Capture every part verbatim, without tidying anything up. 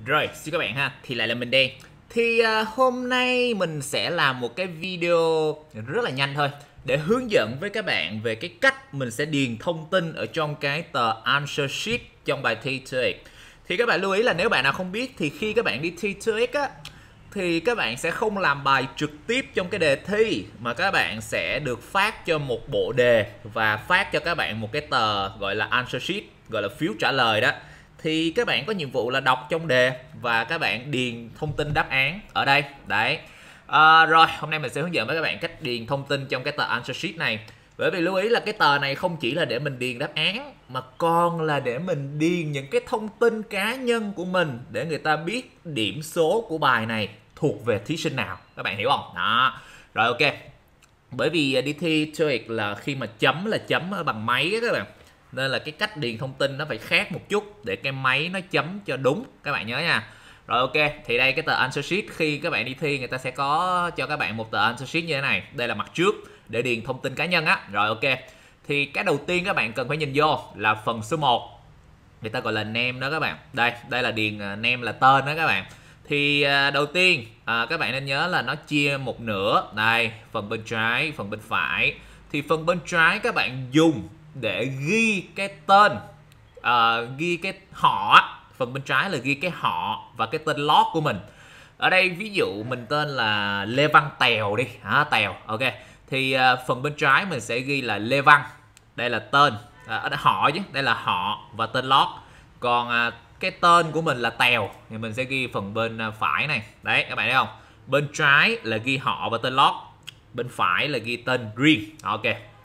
Rồi, xin các bạn ha, thì lại là mình đây. Thì uh, hôm nay mình sẽ làm một cái video rất là nhanh thôi để hướng dẫn với các bạn về cái cách mình sẽ điền thông tin ở trong cái tờ answer sheet trong bài thi tô íc. Thì các bạn lưu ý là nếu bạn nào không biết thì khi các bạn đi thi tô íc á thì các bạn sẽ không làm bài trực tiếp trong cái đề thi mà các bạn sẽ được phát cho một bộ đề và phát cho các bạn một cái tờ gọi là answer sheet, gọi là phiếu trả lời đó. Thì các bạn có nhiệm vụ là đọc trong đề và các bạn điền thông tin đáp án ở đây. Đấy. À, rồi, hôm nay mình sẽ hướng dẫn với các bạn cách điền thông tin trong cái tờ answer sheet này. Bởi vì lưu ý là cái tờ này không chỉ là để mình điền đáp án mà còn là để mình điền những cái thông tin cá nhân của mình để người ta biết điểm số của bài này thuộc về thí sinh nào. Các bạn hiểu không? Đó. Rồi, ok. Bởi vì đi thi tô íc là khi mà chấm là chấm bằng máy á các bạn. Nên là cái cách điền thông tin nó phải khác một chút để cái máy nó chấm cho đúng, các bạn nhớ nha. Rồi, ok, thì đây cái tờ answer sheet khi các bạn đi thi người ta sẽ có cho các bạn một tờ answer sheet như thế này. Đây là mặt trước để điền thông tin cá nhân á. Rồi, ok, thì cái đầu tiên các bạn cần phải nhìn vô là phần số một, người ta gọi là name đó các bạn. Đây, đây là điền name là tên đó các bạn. Thì à, đầu tiên à, các bạn nên nhớ là nó chia một nửa. Đây, phần bên trái, phần bên phải. Thì phần bên trái các bạn dùng để ghi cái tên, uh, ghi cái họ. Phần bên trái là ghi cái họ và cái tên lót của mình. Ở đây ví dụ mình tên là Lê Văn Tèo đi, à, Tèo, ok. Thì uh, phần bên trái mình sẽ ghi là Lê Văn, đây là tên, uh, họ chứ, đây là họ và tên lót. Còn uh, cái tên của mình là Tèo thì mình sẽ ghi phần bên uh, phải này. Đấy, các bạn thấy không? Bên trái là ghi họ và tên lót, bên phải là ghi tên riêng, ok.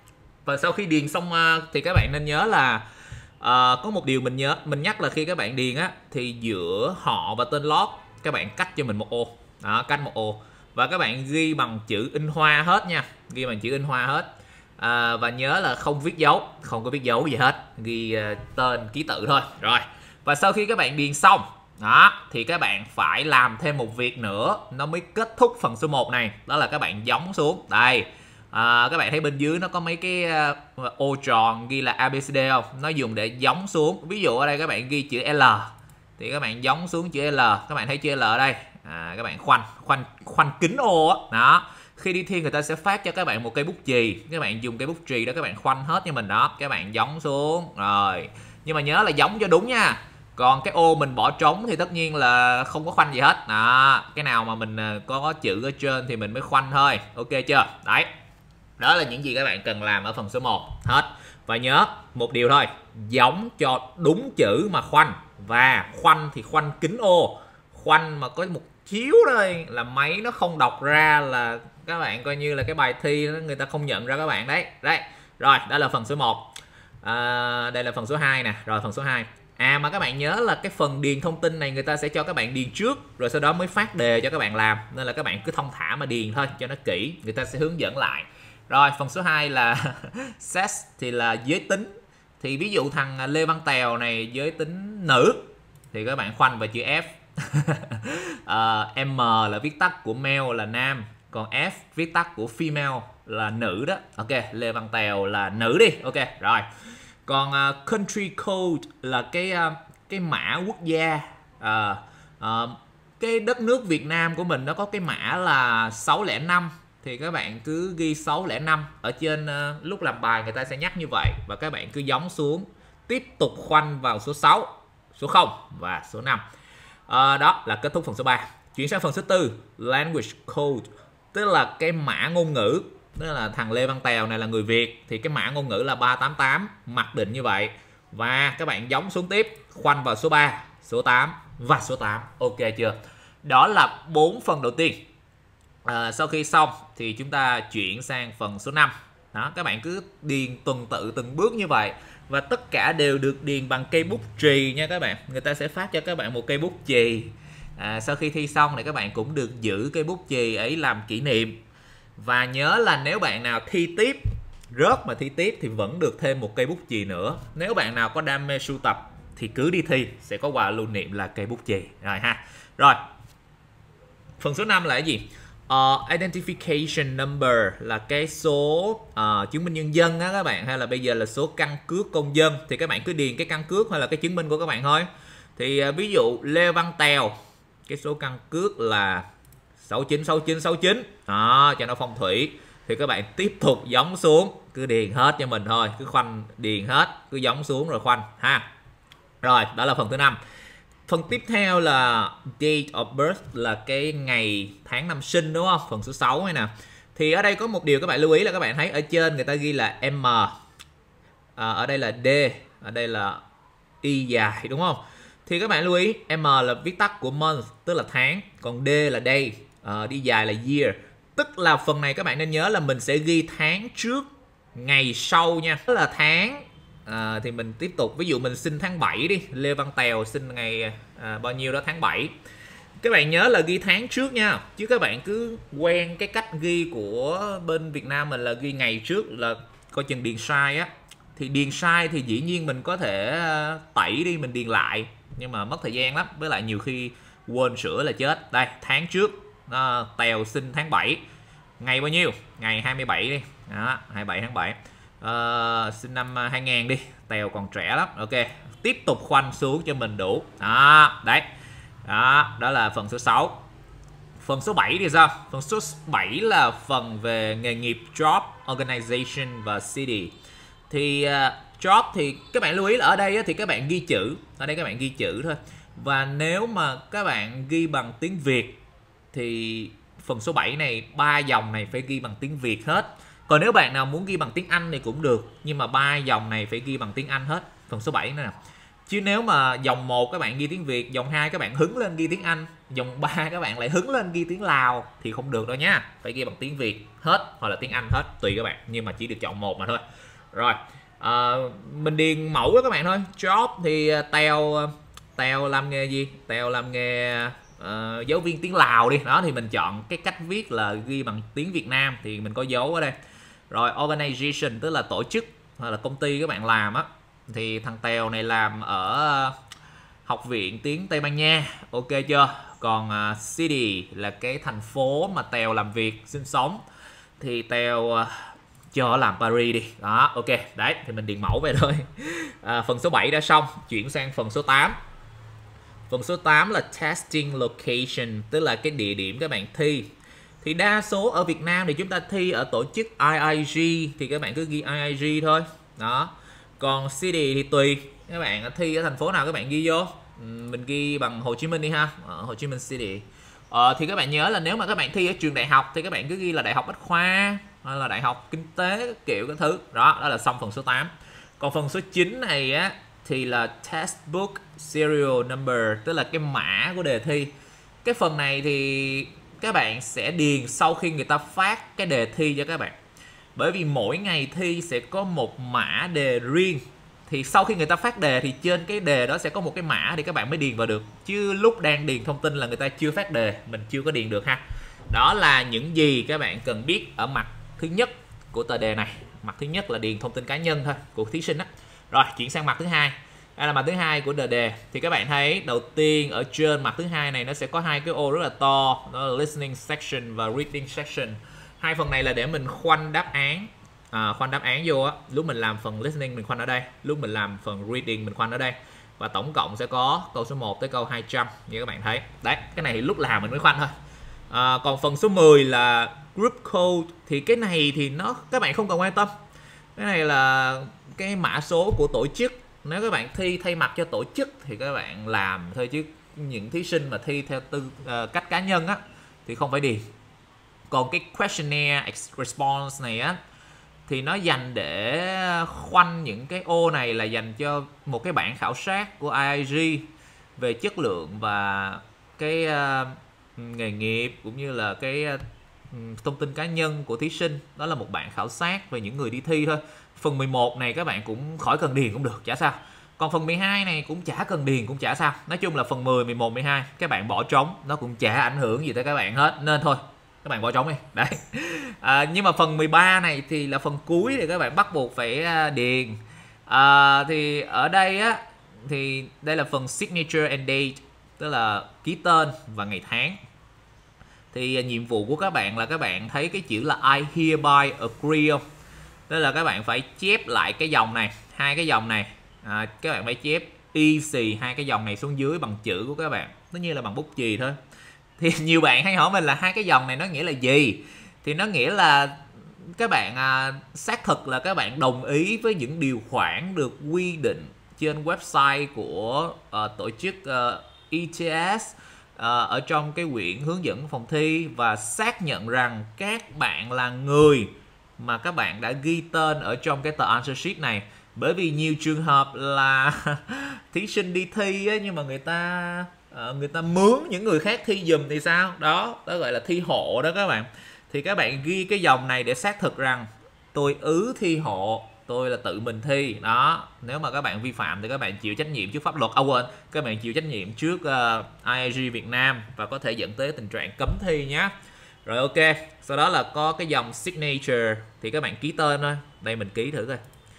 Và sau khi điền xong thì các bạn nên nhớ là uh, có một điều mình nhớ mình nhắc là khi các bạn điền á thì giữa họ và tên lót các bạn cách cho mình một ô. Đó, cách một ô và các bạn ghi bằng chữ in hoa hết nha, ghi bằng chữ in hoa hết. À, và nhớ là không viết dấu, không có viết dấu gì hết, ghi uh, tên ký tự thôi. Rồi, và sau khi các bạn điền xong đó thì các bạn phải làm thêm một việc nữa nó mới kết thúc phần số một này, đó là các bạn gióng xuống đây. À, các bạn thấy bên dưới nó có mấy cái uh, ô tròn ghi là a bê xê đê không? Nó dùng để gióng xuống. Ví dụ ở đây các bạn ghi chữ L thì các bạn gióng xuống chữ L. Các bạn thấy chữ L ở đây. À, các bạn khoanh khoanh khoanh kính ô á. Đó. Khi đi thi người ta sẽ phát cho các bạn một cây bút chì. Các bạn dùng cây bút chì đó các bạn khoanh hết như mình đó. Các bạn gióng xuống. Rồi. Nhưng mà nhớ là gióng cho đúng nha. Còn cái ô mình bỏ trống thì tất nhiên là không có khoanh gì hết. Đó. Cái nào mà mình có chữ ở trên thì mình mới khoanh thôi. Ok chưa? Đấy. Đó là những gì các bạn cần làm ở phần số một hết. Và nhớ một điều thôi, gióng cho đúng chữ mà khoanh. Và khoanh thì khoanh kính ô. Khoanh mà có một chiếu thôi là máy nó không đọc ra là các bạn coi như là cái bài thi người ta không nhận ra các bạn đấy. Đấy. Rồi, đó là phần số một. À, đây là phần số hai nè. Rồi phần số hai. À mà các bạn nhớ là cái phần điền thông tin này người ta sẽ cho các bạn điền trước rồi sau đó mới phát đề cho các bạn làm. Nên là các bạn cứ thong thả mà điền thôi cho nó kỹ, người ta sẽ hướng dẫn lại. Rồi, phần số hai là sex thì là giới tính. Thì ví dụ thằng Lê Văn Tèo này giới tính nữ thì các bạn khoanh vào chữ F. à, M là viết tắt của male là nam, còn F viết tắt của female là nữ đó. Ok, Lê Văn Tèo là nữ đi. Ok, rồi. Còn uh, country code là cái uh, cái mã quốc gia. Uh, uh, cái đất nước Việt Nam của mình nó có cái mã là sáu không năm. Thì các bạn cứ ghi sáu không năm. Ở trên uh, lúc làm bài người ta sẽ nhắc như vậy. Và các bạn cứ gióng xuống. Tiếp tục khoanh vào số sáu, số không và số năm. uh, Đó là kết thúc phần số ba. Chuyển sang phần số tư, language code. Tức là cái mã ngôn ngữ. Tức là thằng Lê Văn Tèo này là người Việt thì cái mã ngôn ngữ là ba tám tám, mặc định như vậy. Và các bạn gióng xuống tiếp, khoanh vào số ba, số tám và số tám. Ok chưa? Đó là bốn phần đầu tiên. À, sau khi xong thì chúng ta chuyển sang phần số năm. Đó, các bạn cứ điền tuần tự từng bước như vậy. Và tất cả đều được điền bằng cây bút chì nha các bạn. Người ta sẽ phát cho các bạn một cây bút chì. À, sau khi thi xong thì các bạn cũng được giữ cây bút chì ấy làm kỷ niệm. Và nhớ là nếu bạn nào thi tiếp, rớt mà thi tiếp thì vẫn được thêm một cây bút chì nữa. Nếu bạn nào có đam mê sưu tập thì cứ đi thi, sẽ có quà lưu niệm là cây bút chì. Rồi ha. Rồi. Phần số năm là cái gì? Uh, identification number là cái số uh, chứng minh nhân dân á các bạn, hay là bây giờ là số căn cước công dân. Thì các bạn cứ điền cái căn cước hay là cái chứng minh của các bạn thôi. Thì uh, ví dụ Lê Văn Tèo, cái số căn cước là sáu chín sáu chín sáu chín đó, cho nó phong thủy. Thì các bạn tiếp tục giống xuống, cứ điền hết cho mình thôi, cứ khoanh điền hết, cứ giống xuống rồi khoanh ha. Rồi, đó là phần thứ năm. Phần tiếp theo là date of birth, là cái ngày tháng năm sinh, đúng không? Phần số sáu này nè. Thì ở đây có một điều các bạn lưu ý là các bạn thấy ở trên người ta ghi là M, à, ở đây là D, ở đây là Y dài, đúng không? Thì các bạn lưu ý M là viết tắt của month, tức là tháng, còn D là day, à, đi dài là year. Tức là phần này các bạn nên nhớ là mình sẽ ghi tháng trước ngày sau nha. Tức là tháng à, thì mình tiếp tục, ví dụ mình sinh tháng bảy đi, Lê Văn Tèo sinh ngày à, bao nhiêu đó tháng bảy. Các bạn nhớ là ghi tháng trước nha, chứ các bạn cứ quen cái cách ghi của bên Việt Nam mình là ghi ngày trước, là coi chừng điền sai á. Thì điền sai thì dĩ nhiên mình có thể tẩy đi, mình điền lại, nhưng mà mất thời gian lắm, với lại nhiều khi quên sửa là chết. Đây, tháng trước à, Tèo sinh tháng bảy, ngày bao nhiêu? Ngày hai mươi bảy đi, đó, hai mươi bảy tháng bảy. À, sinh năm hai nghìn đi, Tèo còn trẻ lắm. Ok, tiếp tục khoanh xuống cho mình đủ. Đó, đấy. Đó, đó là phần số sáu. Phần số bảy thì sao? Phần số bảy là phần về nghề nghiệp, job, organization và city. Thì uh, job thì các bạn lưu ý là ở đây á, thì các bạn ghi chữ, ở đây các bạn ghi chữ thôi. Và nếu mà các bạn ghi bằng tiếng Việt thì phần số bảy này, ba dòng này phải ghi bằng tiếng Việt hết. Còn nếu bạn nào muốn ghi bằng tiếng Anh thì cũng được, nhưng mà ba dòng này phải ghi bằng tiếng Anh hết, phần số bảy nữa nè. Chứ nếu mà dòng một các bạn ghi tiếng Việt, dòng hai các bạn hứng lên ghi tiếng Anh, dòng ba các bạn lại hứng lên ghi tiếng Lào thì không được đâu nha. Phải ghi bằng tiếng Việt hết hoặc là tiếng Anh hết, tùy các bạn, nhưng mà chỉ được chọn một mà thôi. Rồi, à, mình điền mẫu đó các bạn thôi. Job thì Tèo Tèo làm nghề gì? Tèo làm nghề uh, giáo viên tiếng Lào đi. Đó thì mình chọn cái cách viết là ghi bằng tiếng Việt Nam thì mình có dấu ở đây. Rồi organization tức là tổ chức hoặc là công ty các bạn làm á, thì thằng Tèo này làm ở học viện tiếng Tây Ban Nha, ok chưa? Còn uh, city là cái thành phố mà Tèo làm việc sinh sống, thì Tèo uh, cho làm Paris đi. Đó, ok, đấy thì mình điền mẫu về thôi. À, phần số bảy đã xong, chuyển sang phần số tám. Phần số tám là testing location, tức là cái địa điểm các bạn thi. Thì đa số ở Việt Nam thì chúng ta thi ở tổ chức i i giê, thì các bạn cứ ghi i i giê thôi. Đó. Còn city thì tùy, các bạn thi ở thành phố nào các bạn ghi vô. Mình ghi bằng Hồ Chí Minh đi ha, ở Hồ Chí Minh City. Ờ, thì các bạn nhớ là nếu mà các bạn thi ở trường đại học thì các bạn cứ ghi là Đại học Bách Khoa hay là Đại học Kinh tế kiểu các thứ. Đó, đó là xong phần số tám. Còn phần số chín này á thì là textbook serial number, tức là cái mã của đề thi. Cái phần này thì các bạn sẽ điền sau khi người ta phát cái đề thi cho các bạn. Bởi vì mỗi ngày thi sẽ có một mã đề riêng. Thì sau khi người ta phát đề thì trên cái đề đó sẽ có một cái mã thì các bạn mới điền vào được. Chứ lúc đang điền thông tin là người ta chưa phát đề, mình chưa có điền được ha. Đó là những gì các bạn cần biết ở mặt thứ nhất của tờ đề này. Mặt thứ nhất là điền thông tin cá nhân thôi của thí sinh đó. Rồi, chuyển sang mặt thứ hai. Đây là mặt thứ hai của tờ đề. Thì các bạn thấy đầu tiên ở trên mặt thứ hai này nó sẽ có hai cái ô rất là to, đó là listening section và reading section. Hai phần này là để mình khoanh đáp án. À, khoanh đáp án vô á, lúc mình làm phần listening mình khoanh ở đây, lúc mình làm phần reading mình khoanh ở đây. Và tổng cộng sẽ có câu số một tới câu hai trăm như các bạn thấy. Đấy, cái này thì lúc làm mình mới khoanh thôi. À, còn phần số mười là group code, thì cái này thì nó các bạn không cần quan tâm. Cái này là cái mã số của tổ chức. Nếu các bạn thi thay mặt cho tổ chức thì các bạn làm thôi, chứ những thí sinh mà thi theo tư uh, cách cá nhân á thì không phải điền. Còn cái questionnaire response này á thì nó dành để khoanh những cái ô này, là dành cho một cái bảng khảo sát của i i giê về chất lượng và cái uh, nghề nghiệp cũng như là cái uh, thông tin cá nhân của thí sinh. Đó là một bảng khảo sát về những người đi thi thôi. Phần mười một này các bạn cũng khỏi cần điền cũng được, chả sao. Còn phần mười hai này cũng chả cần điền cũng chả sao. Nói chung là phần mười, mười một, mười hai các bạn bỏ trống nó cũng chả ảnh hưởng gì tới các bạn hết, nên thôi các bạn bỏ trống đi. Đấy. À, nhưng mà phần mười ba này thì là phần cuối thì các bạn bắt buộc phải điền. À, thì ở đây á thì đây là phần signature and date, tức là ký tên và ngày tháng. Thì nhiệm vụ của các bạn là các bạn thấy cái chữ là I hereby agree không? Tức là các bạn phải chép lại cái dòng này, hai cái dòng này. À, các bạn phải chép y xì hai cái dòng này xuống dưới bằng chữ của các bạn, tất nhiên là bằng bút chì thôi. Thì nhiều bạn hay hỏi mình là hai cái dòng này nó nghĩa là gì? Thì nó nghĩa là các bạn à, xác thực là các bạn đồng ý với những điều khoản được quy định trên website của uh, tổ chức uh, e tê ét uh, ở trong cái quyển hướng dẫn phòng thi, và xác nhận rằng các bạn là người mà các bạn đã ghi tên ở trong cái tờ answer sheet này. Bởi vì nhiều trường hợp là thí sinh đi thi ấy, nhưng mà người ta uh, người ta mướn những người khác thi giùm thì sao? Đó, đó gọi là thi hộ đó các bạn. Thì các bạn ghi cái dòng này để xác thực rằng tôi ứ thi hộ, tôi là tự mình thi. Đó, nếu mà các bạn vi phạm thì các bạn chịu trách nhiệm trước pháp luật. À quên, các bạn chịu trách nhiệm trước uh, i a giê Việt Nam và có thể dẫn tới tình trạng cấm thi nhé. Rồi ok, sau đó là có cái dòng signature thì các bạn ký tên thôi. Đây mình ký thử coi.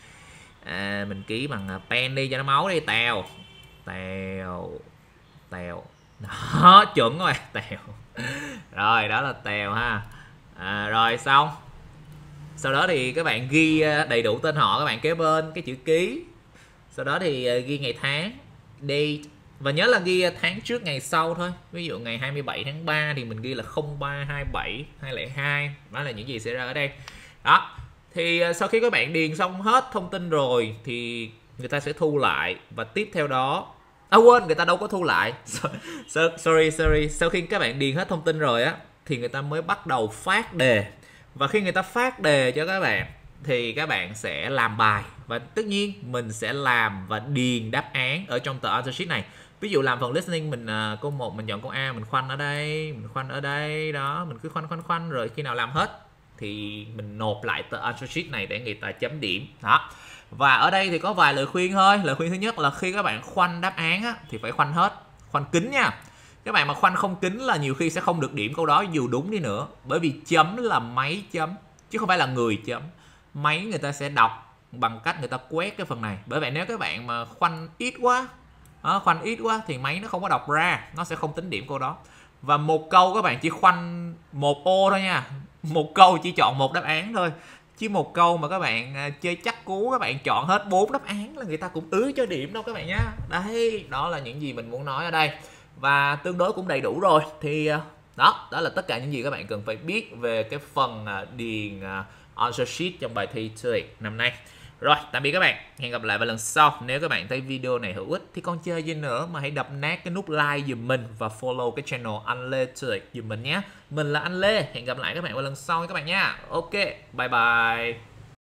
À, mình ký bằng pen đi cho nó máu đi. Tèo Tèo Tèo. Đó, chuẩn rồi. Tèo. Rồi, đó là Tèo ha. À, rồi xong. Sau đó thì các bạn ghi đầy đủ tên họ, các bạn kế bên cái chữ ký. Sau đó thì ghi ngày tháng, date, và nhớ là ghi tháng trước ngày sau thôi. Ví dụ ngày hai mươi bảy tháng ba thì mình ghi là không ba hai bảy hai không hai. Đó là những gì xảy ra ở đây. Đó. Thì sau khi các bạn điền xong hết thông tin rồi thì người ta sẽ thu lại, và tiếp theo đó, à quên, người ta đâu có thu lại. Sorry sorry, sau khi các bạn điền hết thông tin rồi á thì người ta mới bắt đầu phát đề. Và khi người ta phát đề cho các bạn thì các bạn sẽ làm bài, và tất nhiên mình sẽ làm và điền đáp án ở trong tờ answer sheet này. Ví dụ làm phần listening, mình uh, câu một mình chọn câu A, mình khoanh ở đây, mình khoanh ở đây, đó, mình cứ khoanh khoanh khoanh, rồi khi nào làm hết thì mình nộp lại tờ answer sheet này để người ta chấm điểm. Đó. Và ở đây thì có vài lời khuyên thôi. Lời khuyên thứ nhất là khi các bạn khoanh đáp án á, thì phải khoanh hết, khoanh kín nha. Các bạn mà khoanh không kín là nhiều khi sẽ không được điểm câu đó dù đúng đi nữa. Bởi vì chấm là máy chấm chứ không phải là người chấm. Máy người ta sẽ đọc bằng cách người ta quét cái phần này. Bởi vậy nếu các bạn mà khoanh ít quá, đó, khoanh ít quá thì máy nó không có đọc ra, nó sẽ không tính điểm câu đó. Và một câu các bạn chỉ khoanh một ô thôi nha. Một câu chỉ chọn một đáp án thôi. Chứ một câu mà các bạn chơi chắc cú, các bạn chọn hết bốn đáp án là người ta cũng ứ cho điểm đâu các bạn nhá. Đấy, đó là những gì mình muốn nói ở đây. Và tương đối cũng đầy đủ rồi. Thì đó, đó là tất cả những gì các bạn cần phải biết về cái phần điền answer sheet trong bài thi TOEIC năm nay. Rồi, tạm biệt các bạn. Hẹn gặp lại vào lần sau. Nếu các bạn thấy video này hữu ích thì còn chơi gì nữa mà hãy đập nát cái nút like giùm mình và follow cái channel Anh Lê TOEIC giùm mình nhé. Mình là Anh Lê. Hẹn gặp lại các bạn vào lần sau các bạn nha. Ok, bye bye.